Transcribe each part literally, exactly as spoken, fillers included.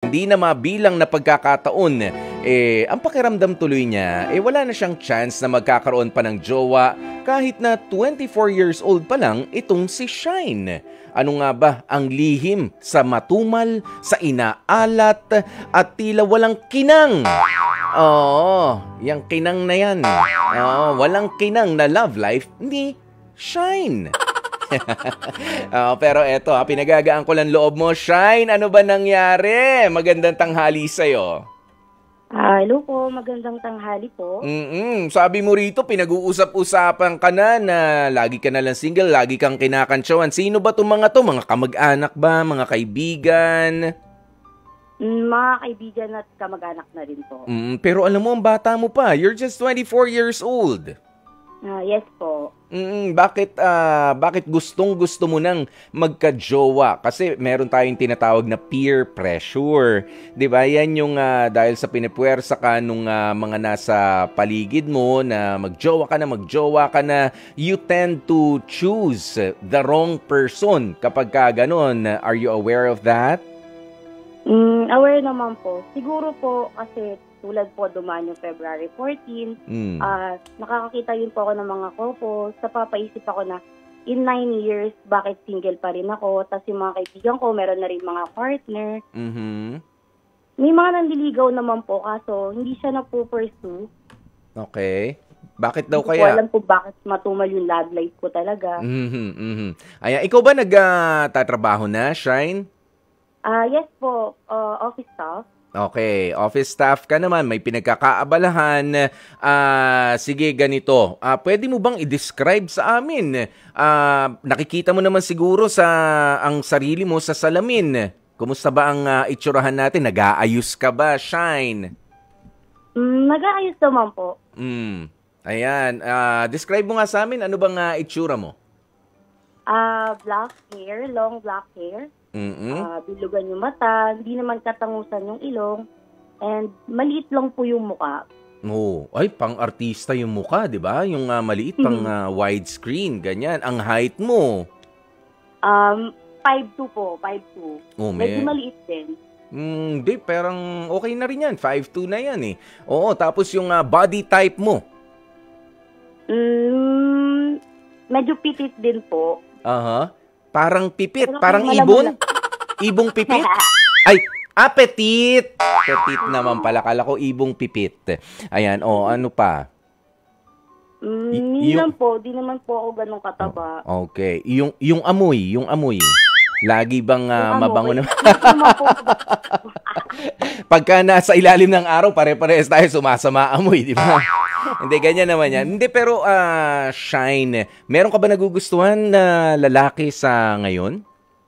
hindi na mabilang na pagkakataon, eh, ang pakiramdam tuloy niya, eh wala na siyang chance na magkakaroon pa ng jowa kahit na twenty-four years old pa lang itong si Shine. Ano nga ba ang lihim sa matumal, sa inaalat, at tila walang kinang? Oo, yung kinang na yan. Oo, walang kinang na love life ni Shine. uh, pero eto, ha, pinagagaan ko lang loob mo. Shine, ano ba nangyari? Magandang tanghali sa'yo. Ah, hello po, magandang tanghali po. Mm-mm. Sabi mo rito, pinag-uusap-usapan ka na na lagi ka na lang single, lagi kang kinakantsawan. Sino ba itong mga to? Mga kamag-anak ba? Mga kaibigan? Mm, mga kaibigan at kamag-anak na rin po. Mm, pero alam mo, ang bata mo pa. You're just twenty-four years old. Ah, yes po. Mm, bakit uh, bakit gustong-gusto mo nang magka-jowa? Kasi meron tayong tinatawag na peer pressure. 'Di ba? Yan yung uh, dahil sa pinipuwersa ka nung uh, mga nasa paligid mo na magjowa ka na, magjowa ka na, you tend to choose the wrong person kapag ka ganun. Are you aware of that? Mm, aware naman po. Siguro po kasi tulad po dumaan yung February fourteenth, mm. uh, nakakakita yun po ako ng mga couples. Sa papaisip ako na in nine years, bakit single pa rin ako? Tapos yung mga kaibigan ko, meron na rin mga partner. Mm-hmm. May mga nandiligaw naman po, kaso hindi siya nagpo-pursue. Okay. Bakit daw hindi kaya? Hindi ko alam po bakit matumal yung love life ko talaga. Mm-hmm. Mm-hmm. Ayan, ikaw ba nagtatrabaho uh, na, Shine? Ah, uh, yes po, uh, office staff. Okay, office staff ka naman, may pinagkakaabalahan. Uh, sige, ganito. Uh, pwede mo bang i-describe sa amin? Uh, nakikita mo naman siguro sa ang sarili mo sa salamin. Kumusta ba ang uh, itsurahan natin? Nag-aayos ka ba, Shine? Mm, nag-aayos naman po. Mm, ayan. Uh, describe mo nga sa amin, ano bang uh, itsura mo? Uh, black hair, long black hair. Mm-hmm. Uh, bilugan yung mata, hindi naman katangusan yung ilong, and maliit lang po yung mukha. Oh, ay, pang-artista yung mukha, di ba? Yung uh, maliit, pang uh, widescreen, ganyan. Ang height mo? Um, five two po, five two. Oh, medyo maliit din. Hmm, di, parang okay na rin yan. five two na yan eh. Oo, tapos yung uh, body type mo? Mm, medyo pitit din po. Aha. Uh-huh. Parang pipit, parang ibon. Ibong pipit? Ay, ah, petit. Petit naman pala. Kala ko ibong pipit. Ayan, oh, ano pa? Mm, y- yung... po, di naman po ako ganun kataba. Oh, okay. Yung, yung amoy, yung amoy. Lagi bang uh, mabango naman? Pagka nasa ilalim ng araw, pare-parehas tayo sumasama amoy, di ba? Hindi, ganyan naman yan. Hindi, pero uh, Shine, meron ka ba nagugustuhan na lalaki sa ngayon?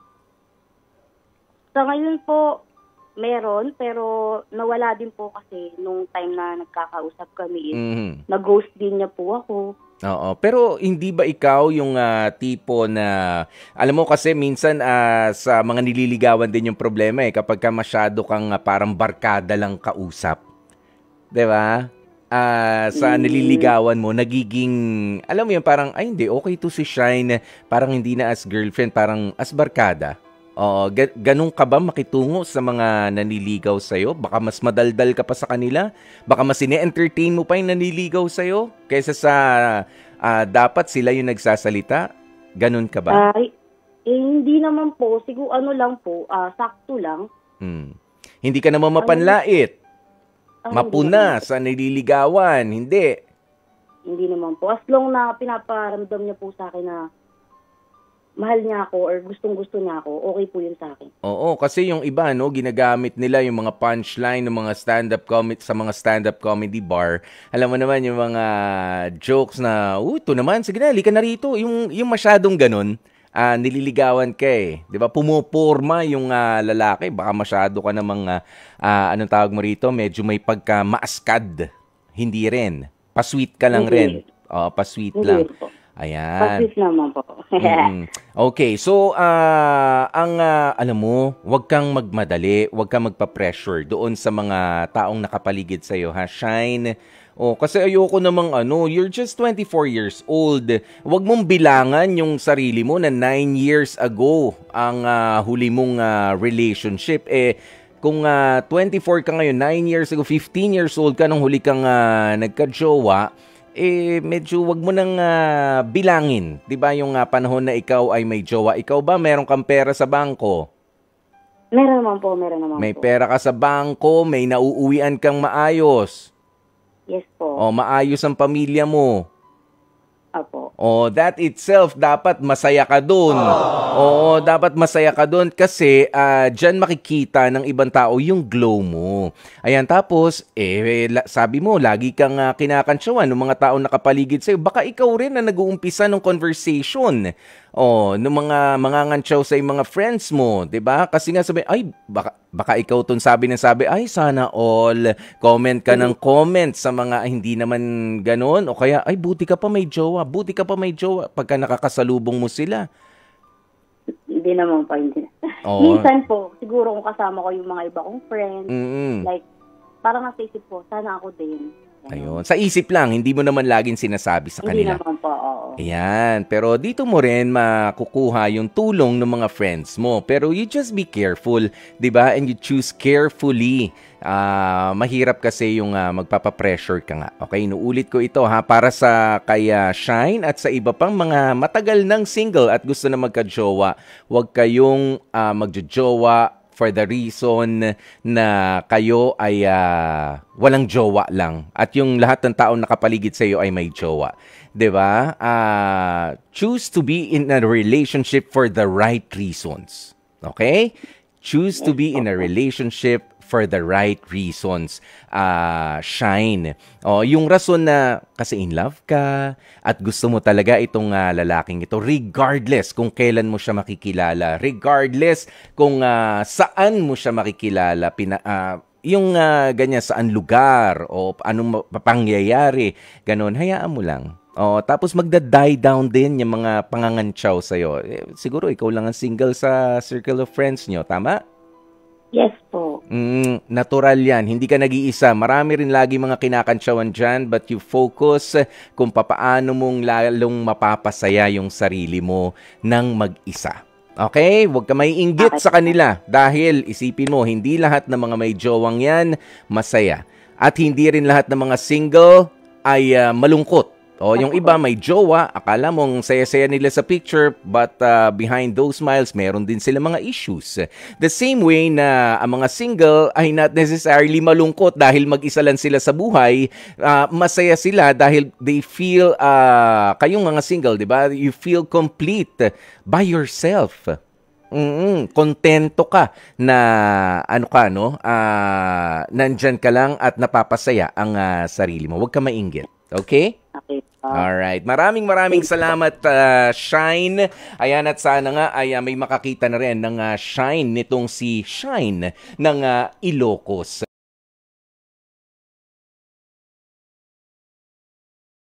Sa ngayon po, meron, pero nawala din po kasi nung time na nagkakausap kami. Mm-hmm. Nag-ghost din niya po ako. Oo, pero hindi ba ikaw yung uh, tipo na, alam mo kasi minsan uh, sa mga nililigawan din yung problema eh, kapag ka masyado kang uh, parang barkada lang kausap. Diba? Uh, sa nililigawan mo, nagiging, alam mo yun, parang, ay hindi, okay to si Shine, parang hindi na as girlfriend, parang as barkada. Oo, ga- ganun ka ba makitungo sa mga naniligaw sa'yo? Baka mas madaldal ka pa sa kanila? Baka mas ine-entertain mo pa yung naniligaw sa'yo? Kaysa sa uh, dapat sila yung nagsasalita? Ganun ka ba? Ay, eh, hindi naman po. Siguro ano lang po, uh, sakto lang. Hmm. Hindi ka naman mapanlait? Ay, mapuna sa nililigawan, hindi. Hindi naman po. As long na pinaparamdam niya po sa akin na mahal niya ako or gustong-gusto niya ako, okay po yun sa akin. Oo, kasi yung iba, no, ginagamit nila yung mga punchline ng mga stand-up comedy sa mga stand-up comedy bar. Alam mo naman yung mga jokes na, oh, ito naman, sige na, halika na rito. Yung, yung masyadong ganun, uh, nililigawan ka eh. Di ba? Pumuporma yung uh, lalaki. Baka masyado ka namang, uh, uh, anong tawag mo rito, medyo may pagka-maaskad. Hindi rin. Pa-sweet ka lang rin. Oh, pa-sweet Hindi lang. Po. Ayan. Pa-sweet naman po. mm. Okay, so uh, ang uh, alam mo, huwag kang magmadali, huwag kang magpa-pressure doon sa mga taong nakapaligid sa iyo, ha, Shine. Oh, kasi ayoko namang ano, you're just twenty-four years old. Huwag mong bilangan yung sarili mo na nine years ago ang uh, huli mong uh, relationship. Eh, kung uh, twenty-four ka ngayon, nine years ago, fifteen years old ka nung huli kang uh, nagka-jowa, eh medyo wag mo nang uh, bilangin. 'Di ba yung uh, panahon na ikaw ay may jowa? Ikaw ba meron kang pera sa bangko? Meron naman po, meron naman may po. May pera ka sa bangko, may nauuwian kang maayos. Yes po. O maayos ang pamilya mo. Apo. Oh, that itself dapat masaya ka doon. Oo, dapat masaya ka doon kasi uh, diyan makikita ng ibang tao yung glow mo. Ayan, tapos eh sabi mo lagi kang uh, kinakantsawan ng mga taong nakapaligid sa iyo. Baka ikaw rin na nag-uumpisa ng conversation. Oh, ng mga mangangantsaw sa mga friends mo, 'di ba? Kasi nga sabi, ay baka baka ikaw tong sabi ng sabi, ay sana all comment ka ng comment sa mga hindi naman ganoon o kaya ay buti ka pa may jowa, buti ka pa may jowa pagka nakakasalubong mo sila. Hindi naman po, hindi. Oh. Minsan po, siguro kung kasama ko yung mga iba kong friends, mm-hmm. like parang nasa isip ko, sana ako din. Ayun. Sa isip lang, hindi mo naman laging sinasabi sa kanila. Hindi naman po, oo. Ayan. Pero dito mo rin makukuha yung tulong ng mga friends mo. Pero you just be careful, di ba? And you choose carefully. Uh, mahirap kasi yung uh, magpapapressure ka nga. Okay, inuulit ko ito ha, para sa kaya Shine at sa iba pang mga matagal ng single at gusto na magka-jowa. Huwag kayong uh, magjo-jowa for the reason na kayo ay uh, walang jowa lang at yung lahat ng taong nakapaligid sa iyo ay may jowa. 'Di ba? Uh, choose to be in a relationship for the right reasons. Okay? Choose to be in a relationship for the right reasons. Uh, Shine. O, yung rason na kasi in love ka at gusto mo talaga itong uh, lalaking ito regardless kung kailan mo siya makikilala, regardless kung uh, saan mo siya makikilala, pina, uh, yung uh, ganyan saan lugar o anong pangyayari, ganun, hayaan mo lang. O, tapos magda-die down din yung mga pangangantsaw sa'yo. Eh, siguro ikaw lang ang single sa circle of friends nyo, tama? Yes po. Mm, natural yan. Hindi ka nag-iisa. Marami rin lagi mga kinakantsawan dyan, but you focus kung papaano mong lalong mapapasaya yung sarili mo ng mag-isa. Okay? Huwag ka may inggit sa kanila dahil isipin mo, hindi lahat ng mga may jowang yan masaya. At hindi rin lahat ng mga single ay uh, malungkot. O, yung iba may jowa, akala mong saya-saya nila sa picture, but uh, behind those smiles, meron din sila mga issues. The same way na ang mga single ay not necessarily malungkot dahil mag-isa lang sila sa buhay, uh, masaya sila dahil they feel, uh, kayong mga single, di ba? You feel complete by yourself. Mm-mm, kontento ka na ano ka no, uh, nandyan ka lang at napapasaya ang uh, sarili mo. Huwag ka mainggit. Okay? Okay. Alright. Maraming maraming salamat, uh, Shine. Ayan, at sana nga ay uh, may makakita na rin ng uh, Shine nitong si Shine ng uh, Ilocos.